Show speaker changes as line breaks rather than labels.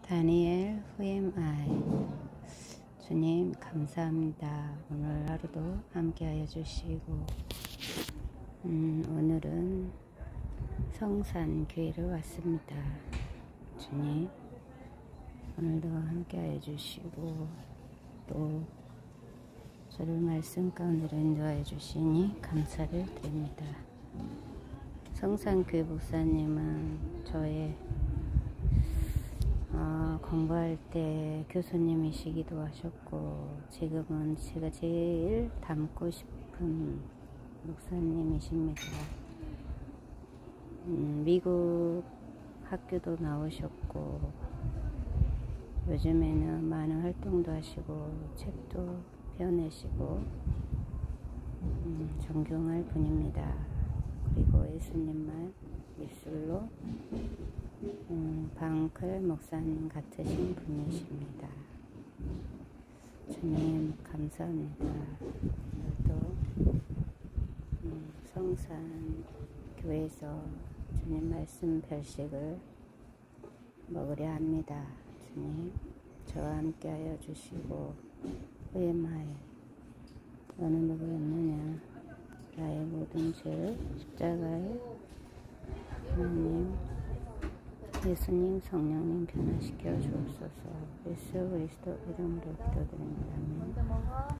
다니엘 Who am I? 주님 감사합니다. 오늘 하루도 함께하여 주시고 오늘은 성산교회를 왔습니다. 주님 오늘도 함께하여 주시고 또 저를 말씀 가운데로 인도하여 주시니 감사를 드립니다. 성산교회 목사님은 저의 공부할 때 교수님이시기도 하셨고 지금은 제가 제일 닮고 싶은 목사님이십니다. 미국 학교도 나오셨고 요즘에는 많은 활동도 하시고 책도 펴내시고 존경할 분입니다. 그리고 예수님만 입술로 방클 목사님 같으신 분이십니다. 주님 감사합니다. 또 성산 교회에서 주님 말씀 별식을 먹으려 합니다. 주님 저와 함께 하여 주시고 후회마에 어느 누구였느냐 나의 모든 죄를 십자가에 하나님 예수님 성령님 변화시켜 주옵소서. 예수 그리스도 이름으로 기도드립니다. 아멘.